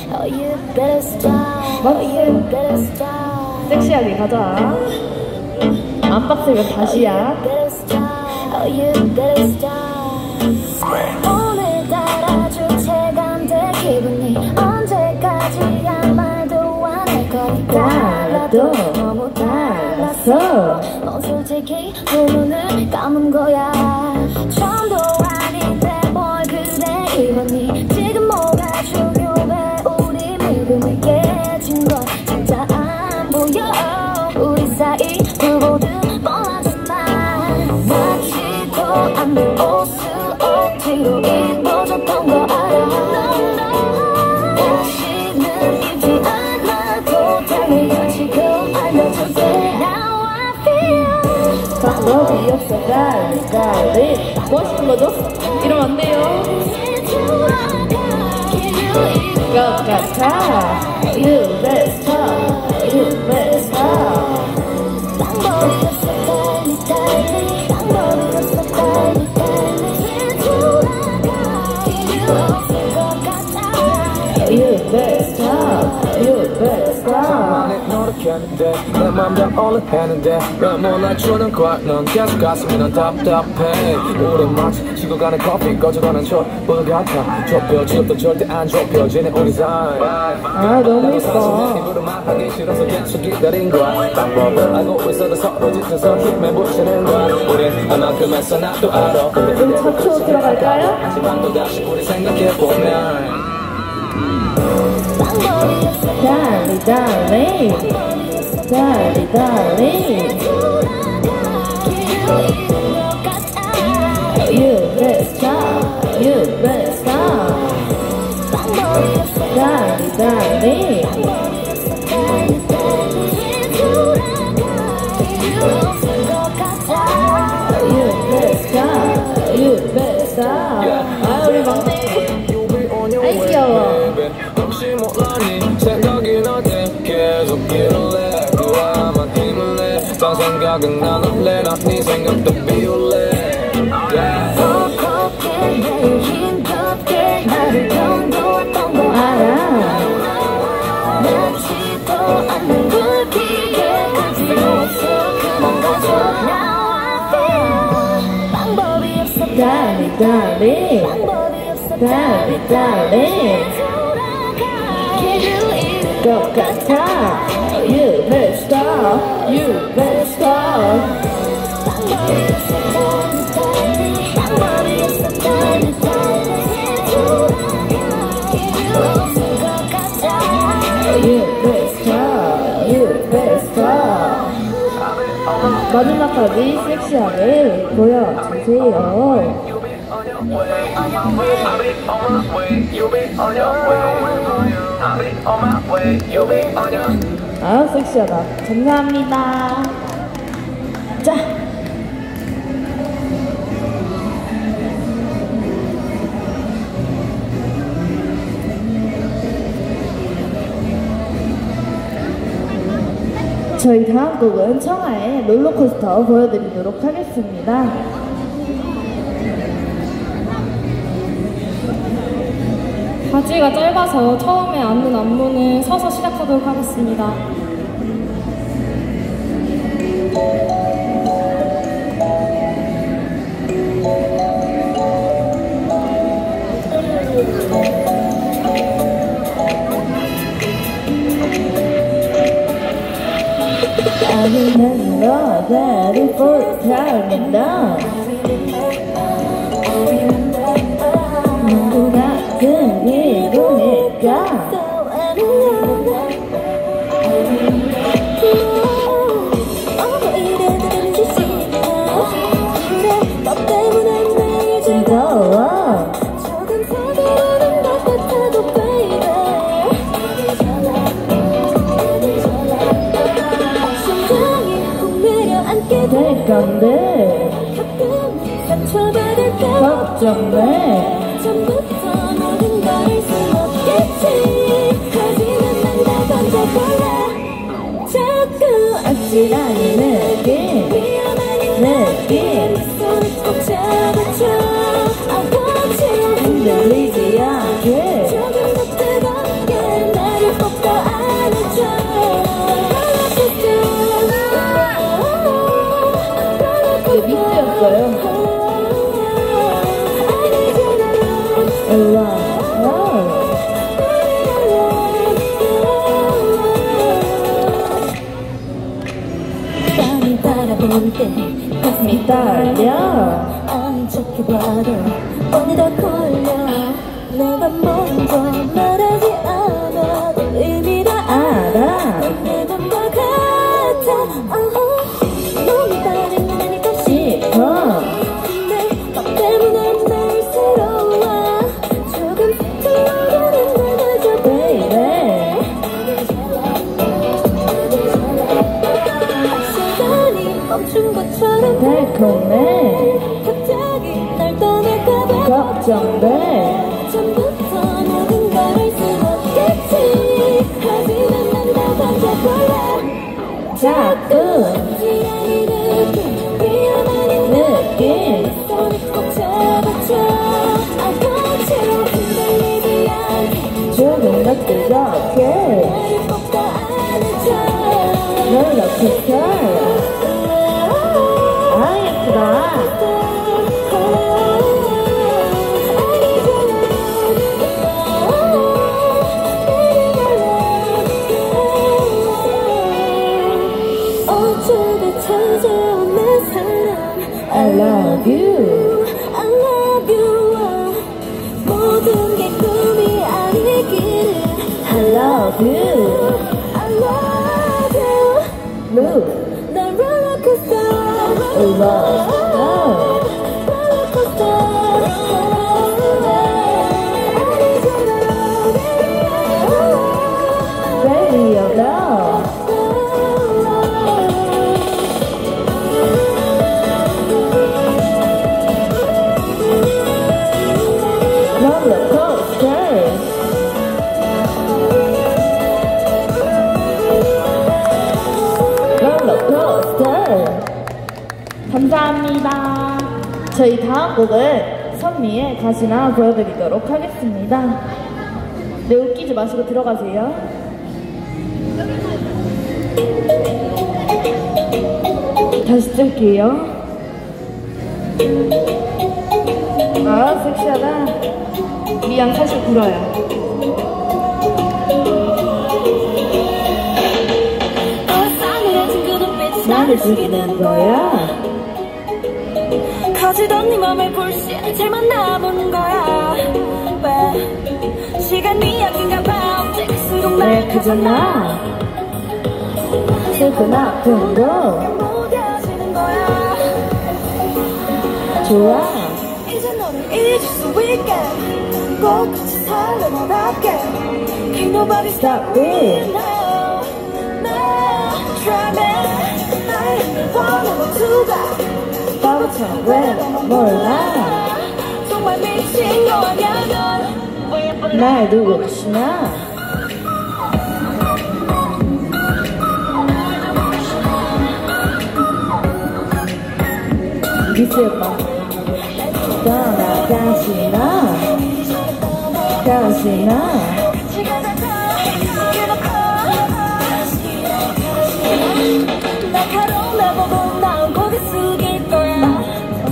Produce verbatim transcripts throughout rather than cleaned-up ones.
섹시하게 가자. 안 빡세면 다시야. 오늘따라 주체감돼 기분이 언제까지야 말도 안 할 거니까 달라도 너무 달랐어. 넌 솔직히 두 눈을 감은 거야. 처음도 아닌데 뭘 그래 기분이. 지금 뭐가 중요해. 우리 믿음이 깨진 건 진짜 안 보여. 우리 사이 불보듯 뻔하잖아. 맞지도 않는 옷을 억지로 입어줬던 거 알아. 다시는 입지 않아도 돼. 지금 알려줄게. Now I feel 방법이 없어. 달리 달리 뭐 하시는 거죠? 이러면 안 돼요. 것 같아. You best stop. You best stop. 방법이 없어. 달리 달리 방법이 없어. 달리 달리 돌아가. 필요 없을 것 같아. You best stop. You best stop. 노력했는데 내 맘 다 올라했는데 왜 몰라주는 거야. 넌 계속 가슴이 난 답답해. 우리 마치 식어가는 커피 꺼져가는 촛불 같아. 좁혀질도 절대 안 좁혀지는 우리 사이. 아 너무 예뻐. 입으로만 하기 싫어서 계속 기다린 거야. 방법을 알고 있어도 서로 짙어서 힘에 부치는 거야. 우린 그만큼 했어 나도 알아. 좀 차트로 들어갈까요? 하지만 또 다시 우리 생각해보면 방법이 없어. 달리 달리 달리 달리 You best stop. You best stop. 달리 달리 You best stop. You best stop. 아 우리 막내 아이 귀여워. 혹시 몰라니 생각이 나지 계속 이럴래. 그와만 힘을 내. 딴 생각은 안 할래. 난 네 생각도 비울래. 퍽퍽해 매일 힘겹게 나를 견뎌왔던 거 알아. 맞지도 않는 불길에 가지 없어. 그만 가줘. Now I feel 방법이 없어. 달리 달리 방법이 없어. 달리 달리 것 같아. You best stop. You best stop. 방법이 없어. 방법이 없어. 달리 달리 돌아가. 필요 없을 것 같아. You best stop. You best stop. 마지막까지 섹시하게 보여주세요. 아 섹시하다. 감사합니다. 자 저희 다음 곡은 청하의 롤러코스터 보여드리도록 하겠습니다. 바지가 짧아서 처음에 앉는 안무는 서서 시작하도록 하겠습니다. 나는 너를 볼타는다. 누구 같은 이동일까? 즐거워. 될 건데 걱정돼. 처음부터 모든 걸 알 순 없겠지. 하지만 난 다 던져볼래. 자꾸 아찔한 느낌 느낌 내 손을 꼭 잡아줘. I want you. 흔들리지 않게 조금 더 뜨겁게 볼 때 가슴이 떨려 아닌 척 해봐도 어느덧 걸려 내가 먼저 말하지 않아도 이미 다 알아 내 맘과 같아 uh-huh. 너무 다른 나니까 싶어 근데 너 때문에 매일 새로워 조금 흘러가는 날마저 baby 시간이 멈춘 것처럼 달콤해 갑자기 날 떠날까봐 걱정돼 처음부터 모든 걸 알 순 없겠지 하지만 난 다 반짝거려 자꾸 지향이 느낌 위험한 이 느낌 손을 꼭 잡아줘 아까처럼 흔들리지 않게 조금 더 뜨겁게 나를 꼭 더 안아줘 롤러코스터 아 예쁘다 어쩌다 찾아온 내 사랑 I love you I love you 모든 게 꿈이 아니기를 I love you I love you Blue 난 롤러코스터 롤러코스터 롤러코스터 Radio Love 롤러코스터 롤러코스터 감사합니다. 저희 다음 곡은 선미의 가시나 보여드리도록 하겠습니다. 네, 웃기지 마시고 들어가세요. 다시 뜰게요. 아, 섹시하다. 미안, 사실 굴어요. 나를 죽이는 거야. 커지던 네 맘의 불씨 잘 만나보는 거야 왜 시간이 아낀가 봐 언제일수록 왜 날 크잖아. 슬픈 아픔도 무뎌지는 거야 좋아. 이제 너를 잊을 수 있게 꼭 같이 살려나답게 Can't nobody stop Stop me it. now now Try me 날 원하고 두가 바보처럼 왜 너만 몰라. 정말 미친 거 아니야 넌왜 예쁜 날 두고 가시나. 미스 오빠 떠나가시나 가시나. 날카로운 날 보고 난 고개 숙일 거야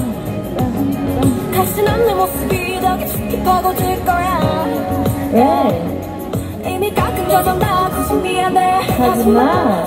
다신 없는 모습이 더 깊숙이 파고들 거야 왜 이미 깎은 저정다 굳이 미안해 하지마.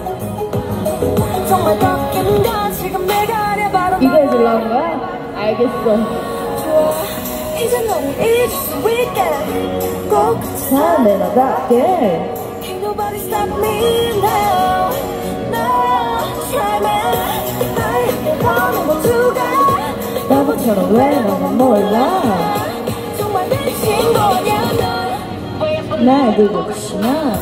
정말 더 힘든 지금 내가 아려바로 이거 해주려는 거야? 알겠어. 좋아 이제 너를 잊을 수 있게 꼭 같이 사내 나답게 Can't nobody stop me now now Try me 날 원하는 모두가 바보처럼 왜 너만 몰라. 정말 미친 거냐 넌왜 예쁜 날 두고 가시나.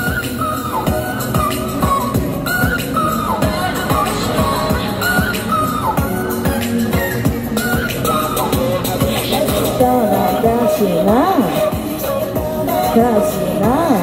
떠나가시나 가시나.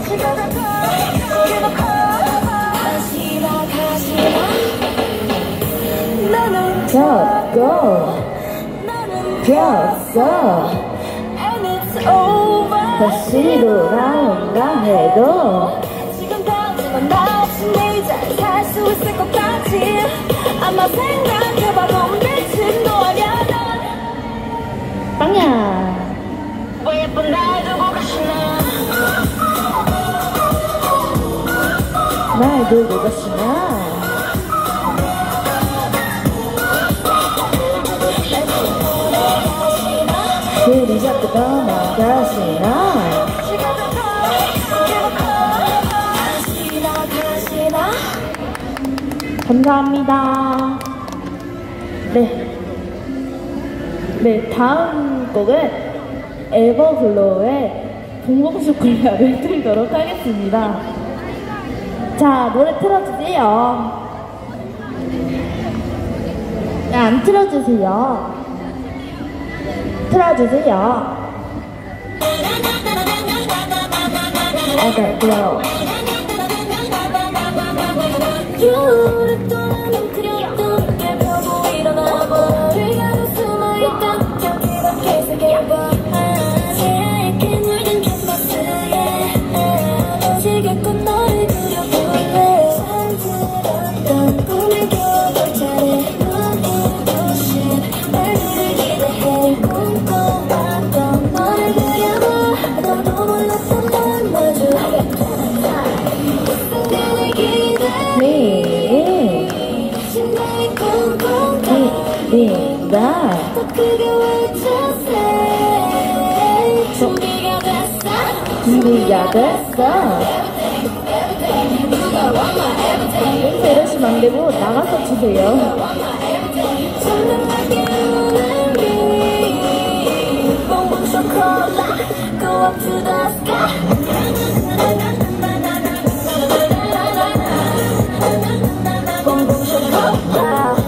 나는 졌고 나는 폈어. And it's over 다시 돌아온다 해도 지금 당장은 나 없이 내일 잘 살 수 있을 것 같지 아마 생각해봐도 미친 거 아냐 넌 빵야. 왜 예쁜 날 두고 가시나 날 두고 가시나. 둘이 자꾸 떠나가시나 감사합니다. 네. 네, 다음 곡은 에버글로우의 봉봉쇼콜라를 틀도록 하겠습니다. 자, 노래 틀어주세요. 네, 안 틀어주세요. 틀어주세요. 에버글로우. 오랫동안 그렸던 게 펴고 일어나봐 뒤가로 숨어있던 저기밖에 세계봐 새하얗게 물든 캔버스에 지겹고 너를 그려볼래 잠들었던 꿈을 꿔볼 차례 눈부신 얼굴을 기대해 꿈꿔봤던 너를 그려봐 너도 몰랐던 날 마주 순간을 기대 네. 심장이 쿵쿵 네. 더 크게 외쳤어 준비가 됐어 준비가 됐어. 여기서 이러시면 안 되고 나가서 주세요. 선명하게 오는 길 뽕뽕 초콜릿 Go up to the sky 뽕뽕 초콜릿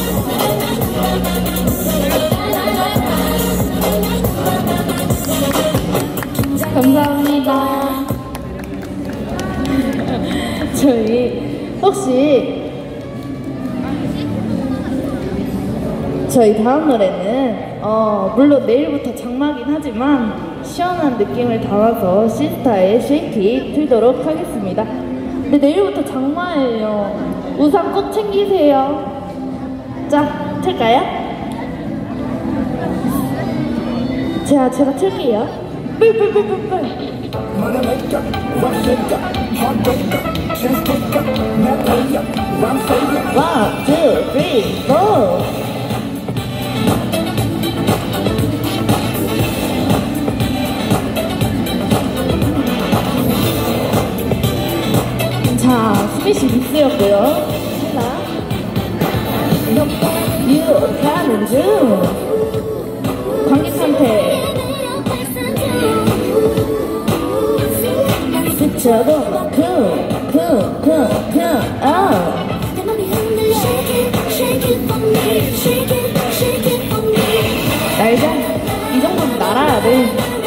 감사합니다. 저희 혹시 저희 다음 노래는 어 물론 내일부터 장마긴 하지만 시원한 느낌을 담아서 시스타의 쉐이키 틀도록 하겠습니다. 근데 내일부터 장마예요. 우산 꼭 챙기세요. 자, 틀까요? 제가 제가 틀게요. 뿔뿔뿔뿔뿔. One, two, three, four. 자, 스페시 미스였고요. 하나. 유혹하는 중. 관객한테 스쳐도 쿵쿵쿵쿵 아. 내 맘이 흔들려 Shake it, shake it for me Shake it, shake it for me 알자. 이 정도는 날아야 돼.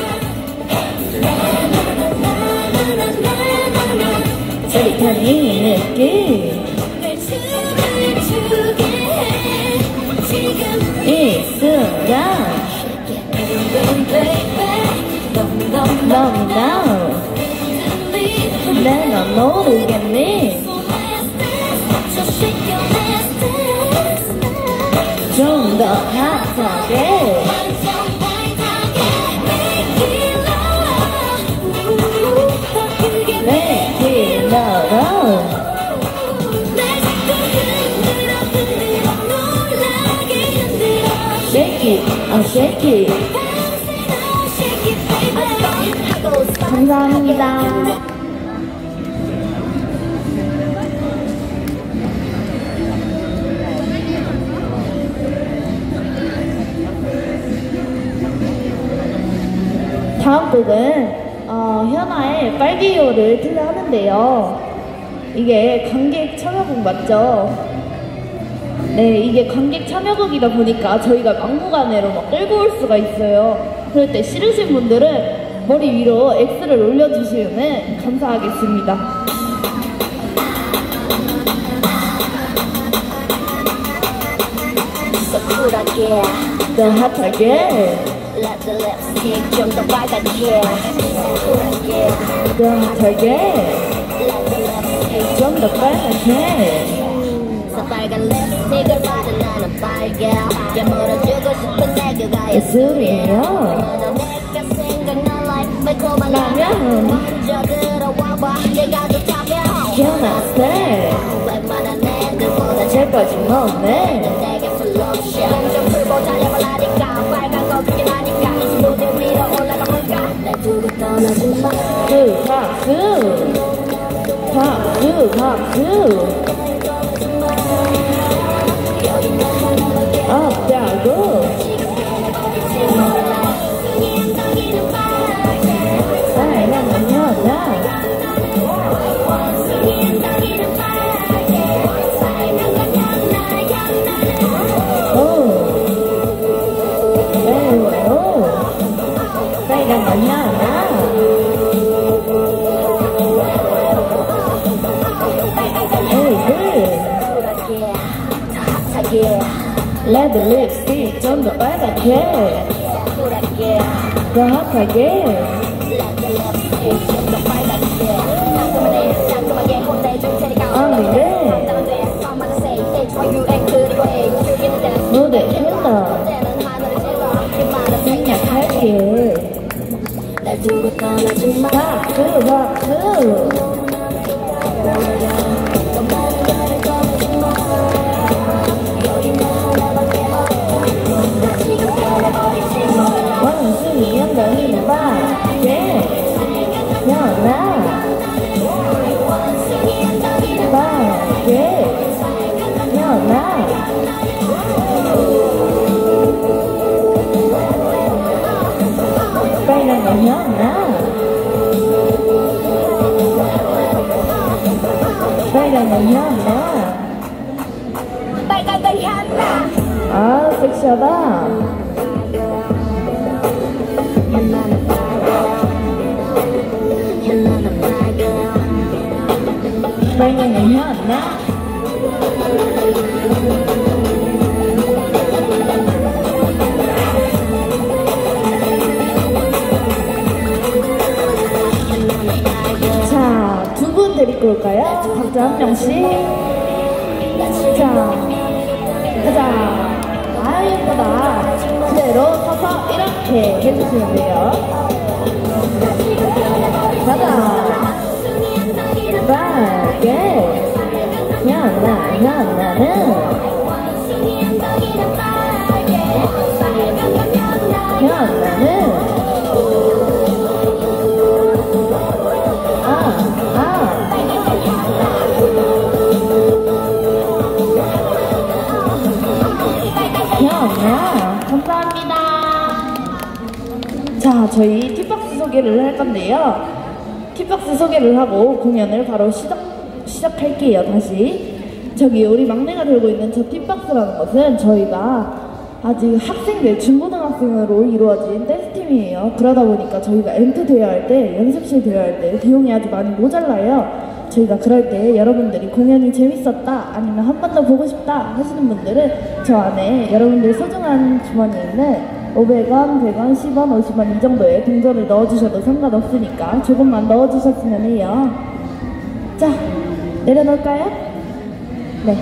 짜릿한 이 느낌 내 춤을 추게 해 지금 이 순간 너무너무 내가 모르겠니 좀 더 핫하게 Make it love Shake it, oh shake it 감사합니다. 다음 곡은 어, 현아의 빨개요를 틀려 하는데요. 이게 관객 참여곡 맞죠? 네, 이게 관객 참여곡이다 보니까 저희가 막무가내로 막 끌고 올 수가 있어요. 그럴 때 싫으신 분들은 머리 위로 X를 올려주시면 감사하겠습니다. So 쿨하게 더 핫하게 Let the lipstick 좀 더 빨갛게 쿨하게 더 핫하게 Let the lipstick 좀 더 빨갛게 새빨간 립스틱을 바른 나는 빨개 깨물어주고 싶은 내 그가의 예술이에요. 내가 생각난 like 매콤한 라면. 먼저 들어와봐 내가 더 잡혀 현아 스타일 웬만한 애들보다 제일 빠진 너네 내게 슬로션 좀 풀고 달려볼라니까 빨간 거 그게 나니까 떠나지 마. 그 박수 박수 박수 없다고 사랑하는 여자 오 외로워 사랑하는 여자 레드 립스틱 좀 더 빨갛게 더 핫하게 언니네 무대 힐러 생략할게 박수 박수 원숭이 엉덩이는 밖에 연아 밖에 연아 빨간 건 연아 빨간 건 연아 빨간 건 향나. 아 섹시하다 빨간 건 연아 자, 두 분 데리고 올까요? 각자 한 명씩. 자, 가자. 아유, 예쁘다. 그대로 서서 이렇게 해주시면 돼요. 가자. 빨개. 연나, 연나는. 연나는. 감사합니다. 자, 저희 티박스 소개를 할 건데요. 티박스 소개를 하고 공연을 바로 시작, 시작할게요. 다시. 저기 우리 막내가 들고 있는 저 티박스라는 것은 저희가 아직 학생들, 중고등학생으로 이루어진 댄스팀이에요. 그러다 보니까 저희가 엠트 대여할 때, 연습실 대여할 때 비용이 아주 많이 모자라요. 저희가 그럴 때 여러분들이 공연이 재밌었다 아니면 한 번 더 보고 싶다 하시는 분들은 저 안에 여러분들 소중한 주머니에 있는 오백 원, 백 원, 십 원, 오십 원 이 정도의 동전을 넣어주셔도 상관없으니까 조금만 넣어주셨으면 해요. 자, 내려놓을까요? 네.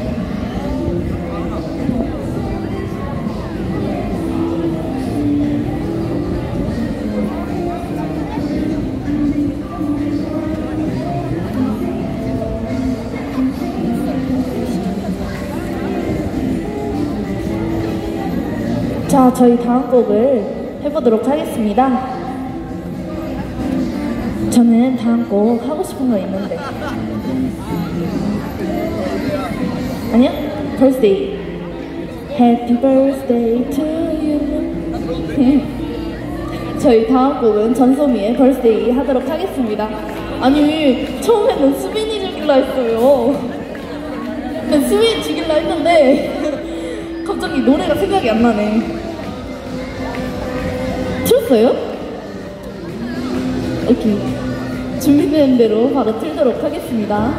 자, 저희 다음 곡을 해보도록 하겠습니다. 저는 다음 곡 하고 싶은 거 있는데. 아니요? birthday. Happy birthday to you. 저희 다음 곡은 전소미의 birthday 하도록 하겠습니다. 아니, 처음에는 수빈이 죽일라 했어요. 수빈이 죽일라 했는데 갑자기 노래가 생각이 안 나네. 틀었어요? 오케이. 준비된 대로 바로 틀도록 하겠습니다.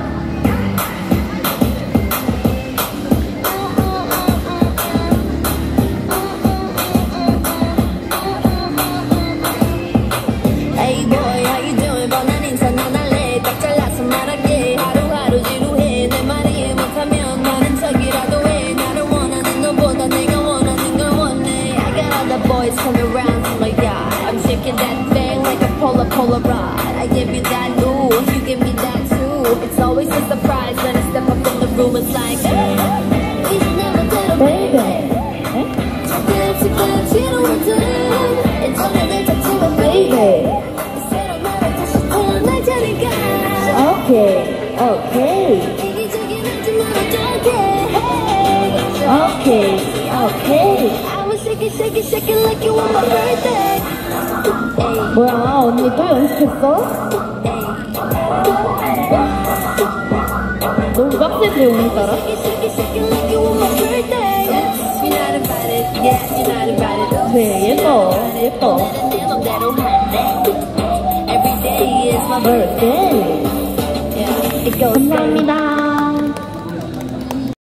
Hey boy, how you doing? 뻔한 인사 넌 할래? 딱 잘라서 말할게. 하루하루 지루해. 내 말이 못하면 나는 척이라도 해. 나를 원하는 너보다 내가 원하는 걸 원해. I got all the boys coming around to my yard. I'm shaking that thing like a polar Polaroid. I give you that ooh, you give me that too. It's always a surprise when I step up in the room. It's like, hey, we should never tell baby. Dance, dance, you know what I'm doing. It's all that it's a baby. 오케이, 오케이, 이기적인 하지만 어떡해 오케이, 오케이. I was shaking shaking shaking like you on my birthday 뭐야, 언니 또 연습했어? 너무 빡세지, 오늘따라? Shaking shaking shaking like you on my birthday You're not invited, yeah, you're not invited 네, 예뻐, 예뻐. 내 맘대로 할래 Every day is my birthday birthday. Yeah, it goes 감사합니다.